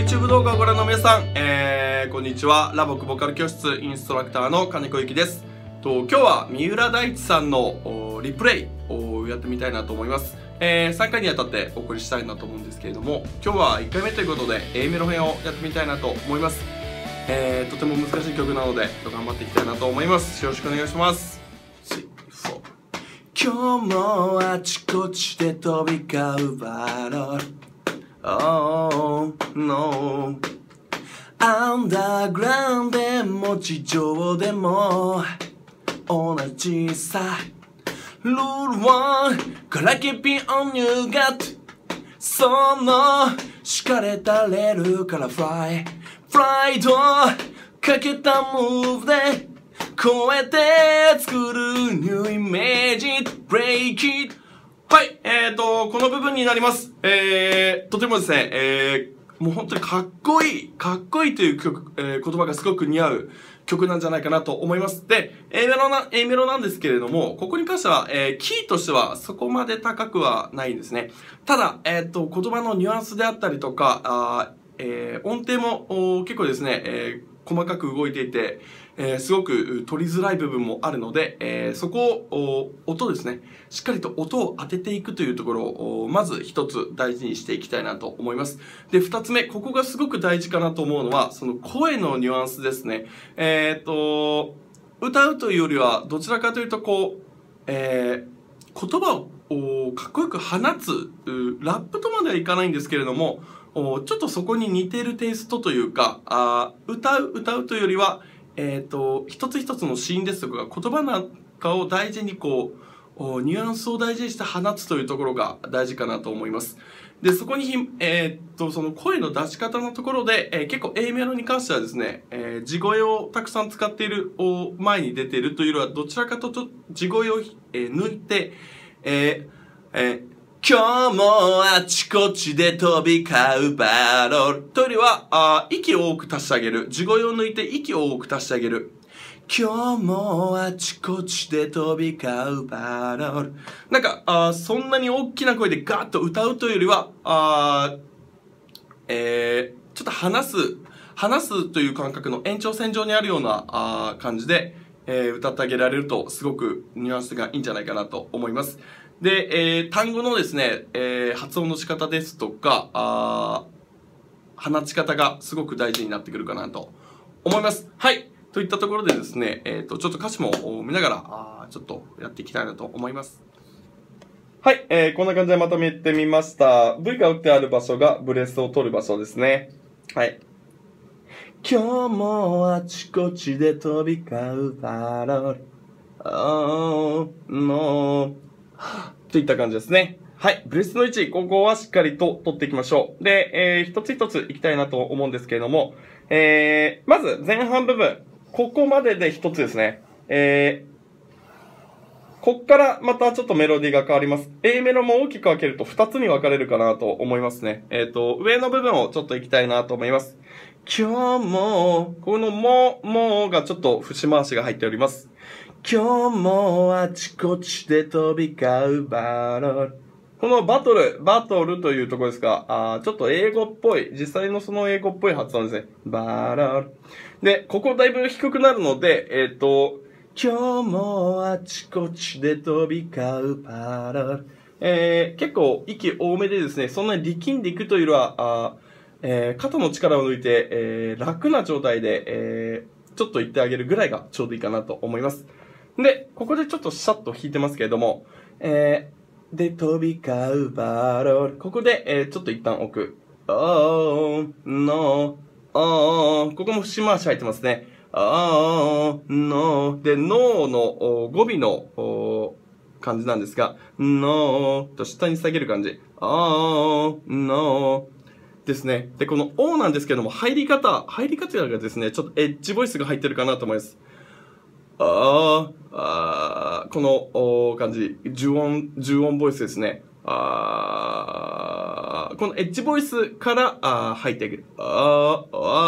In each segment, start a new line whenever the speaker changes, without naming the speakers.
YouTube 動画をご覧の皆さん、こんにちは。ラボクボカル教室インストラクターの金子ゆきです。今日は三浦大知さんのリプレイをやってみたいなと思います。3回にわたってお送りしたいなと思うんですけれども、今日は1回目ということで A メロ編をやってみたいなと思います。とても難しい曲なので頑張っていきたいなと思います。よろしくお願いします。今日もあちこちで飛び交うバロルOh no アンダーグラウンドでも地上でも同じさ Rule 1から Keep it on your gut その敷かれたレールから Fly とかけたムーブで超えて作るニューイメージ Break it はい、この部分になります。とてもですね、もう本当にかっこいいという曲、言葉がすごく似合う曲なんじゃないかなと思います。で、A メロなんですけれども、ここに関しては、キーとしてはそこまで高くはないんですね。ただ、言葉のニュアンスであったりとか、音程も結構ですね、細かく動いていて、すごく取りづらい部分もあるので、そこを音ですね、しっかりと音を当てていくというところをまず一つ大事にしていきたいなと思います。で、二つ目、ここがすごく大事かなと思うのはその声のニュアンスですね。歌うというよりはどちらかというとこう、言葉をかっこよく放つラップとまではいかないんですけれども、ちょっとそこに似ているテイストというか、歌うというよりは、一つ一つのシーンですとか言葉なんかを大事にこうニュアンスを大事にして放つというところが大事かなと思います。で、そこにその声の出し方のところで、結構 A メロに関してはですね、地声をたくさん使っている前に出ているというよりはどちらかというと地声を、抜いて、今日もあちこちで飛び交うバロルというよりは息を多く足してあげる。地声を抜いて息を多く足してあげる。今日もあちこちで飛び交うバロル。なんかそんなに大きな声でガーッと歌うというよりはちょっと話すという感覚の延長線上にあるような感じで、歌ってあげられるとすごくニュアンスがいいんじゃないかなと思います。で、単語のですね、発音の仕方ですとか放ち方がすごく大事になってくるかなと思います。はい、といったところでですね、ちょっと歌詞も見ながらちょっとやっていきたいなと思います。はい、こんな感じでまとめてみました。V が打ってある場所がブレスを取る場所ですね。はい。今日もあちこちで飛び交うバロル。Oh noといった感じですね。はい。ブレスの位置、ここはしっかりと取っていきましょう。で、一つ一ついきたいなと思うんですけれども、まず前半部分、ここまでで一つですね。こっからまたちょっとメロディーが変わります。A メロも大きく分けると2つに分かれるかなと思いますね。上の部分をちょっといきたいなと思います。今日も、このもがちょっと節回しが入っております。今日もあちこちで飛び交うバロル。このバトルというところですが、ちょっと英語っぽい、実際のその英語っぽい発音ですね。バロル。で、ここだいぶ低くなるので、今日もあちこちで飛び交うバロル。結構息多めでですね、そんなに力んでいくというよりは、肩の力を抜いて、楽な状態で、ちょっと言ってあげるぐらいがちょうどいいかなと思います。で、ここでちょっとシャッと弾いてますけれども、で、飛び交うバロル。ここで、ちょっと一旦置く。Oh, no, oh, ここも節回し入ってますね。Oh, no. で、no の語尾の感じなんですが、no と下に下げる感じ。Oh, no. ですね。で、この O なんですけども、入り方がですね、ちょっとエッジボイスが入ってるかなと思います。この感じ、重音ボイスですね。このエッジボイスから入っていく。こ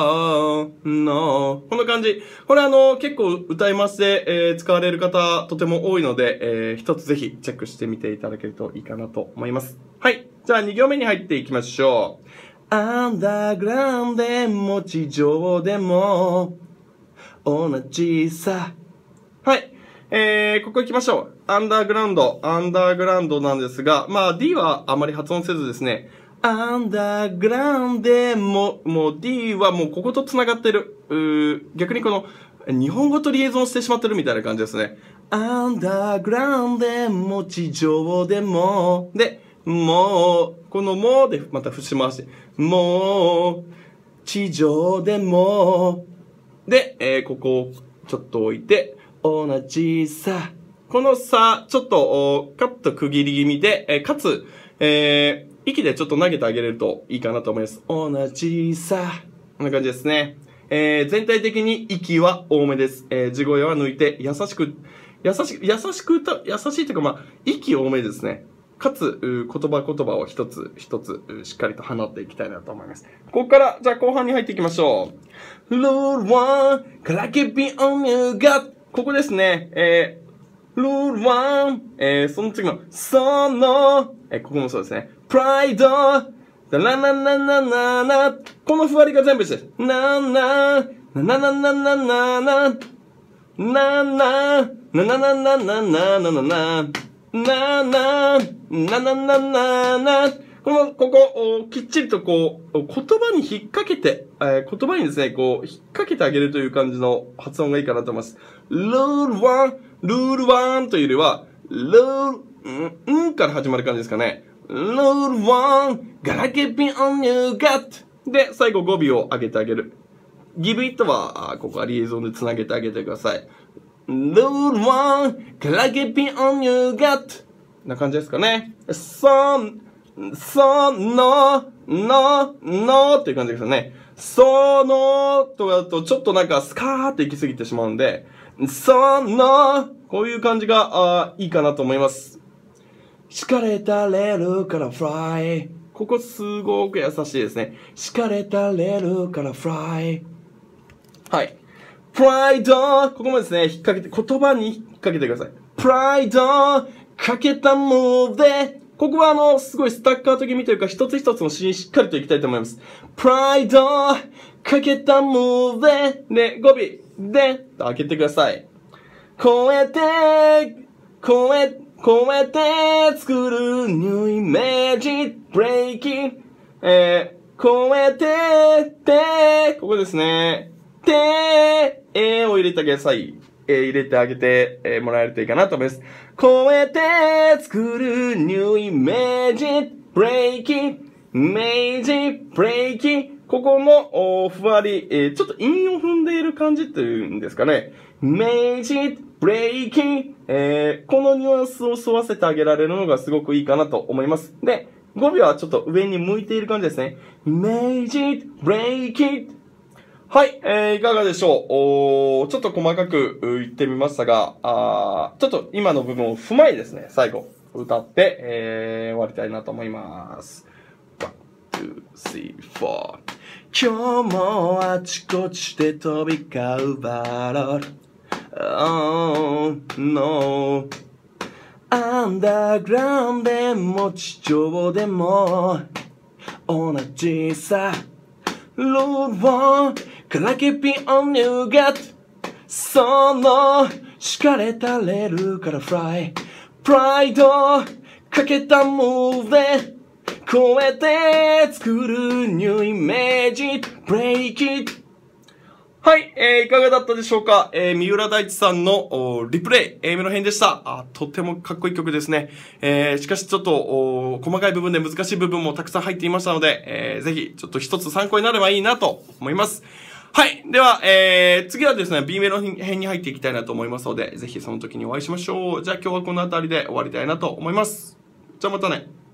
の感じ。これ結構歌い回しで、使われる方とても多いので、一つぜひチェックしてみていただけるといいかなと思います。はい。じゃあ2行目に入っていきましょう。 アンダーグラウンドでも地上でも同じさ。はい。ここ行きましょう。アンダーグラウンドなんですが、まあ D はあまり発音せずですね、アンダーグラウンドでもう D はもうここと繋がってる。逆にこの、日本語とリエゾンしてしまってるみたいな感じですね。アンダーグラウンドでも地上でも、で、もう、このもうでまた節回して、もう、地上でも、で、ここをちょっと置いて、同じさ。このさ、ちょっと、カット区切り気味で、かつ、息でちょっと投げてあげれるといいかなと思います。同じさ。こんな感じですね。全体的に息は多めです。地声は抜いて、優しいというか、まあ、息多めですね。かつ、言葉を一つ一つ、しっかりと放っていきたいなと思います。ここから、じゃあ後半に入っていきましょう。Lord one, can keep it on you got ここですね。Lord one, その次の、その、ここもそうですね。Pride, ラララララララこのふわりが全部です。なな、ななななななな、なな、ななななななななな、なな、なななな、ここ、きっちりとこう、言葉に引っ掛けて、言葉にですね、こう、引っ掛けてあげるという感じの発音がいいかなと思います。ルールワンというよりは、から始まる感じですかね。Lord one, gotta keep it on your gut. で、最後語尾を上げてあげる。give it は、ここはリエゾンで繋げてあげてください。Lord one, gotta keep it on your gut. な感じですかね。のっていう感じですよね。そのとかだとちょっとなんかスカーって行き過ぎてしまうんで、こういう感じがいいかなと思います。敷かれたレールからフライ。ここすごく優しいですね。敷かれたレールからフライ。はい。プライドここもですね、引っ掛けて、言葉に引っ掛けてください。プライドかけたムーブで、ここはすごいスタッカート気味というか、一つ一つのシーンしっかりといきたいと思います。プライドかけたムーブで、語尾で、と開けてください。超えて作るニューイメージ、ブレイキン、超えて、ここですね。を入れてあげてください。入れてあげて、もらえるといいかなと思います。超えて作るニューイメージ、ブレイキン、ここの、ふわり、ちょっと韻を踏んでいる感じっていうんですかね。メージ、ブレイキン、このニュアンスを沿わせてあげられるのがすごくいいかなと思います。で、語尾はちょっと上に向いている感じですね。メージ、ブレイキン。はい、いかがでしょう。ちょっと細かく言ってみましたが、ちょっと今の部分を踏まえですね、最後、歌って、終わりたいなと思います。1、2、3、4。今日もあちこちで飛び交うバロル。Oh, no. アンダーグラウンドでも地上でも同じさ。Lord one, can I keep it on you gut? その敷かれたレールからフライ。プライドかけたムーブで超えて作るニューイメージ、ブレイキッ。はい、いかがだったでしょうか。三浦大知さんのリプレイ、A メロ編でした。とってもかっこいい曲ですね。しかしちょっと細かい部分で難しい部分もたくさん入っていましたので、ぜひちょっと一つ参考になればいいなと思います。はい。では、次はですね、B メロ編に入っていきたいなと思いますので、ぜひその時にお会いしましょう。じゃあ今日はこの辺りで終わりたいなと思います。じゃあまたね。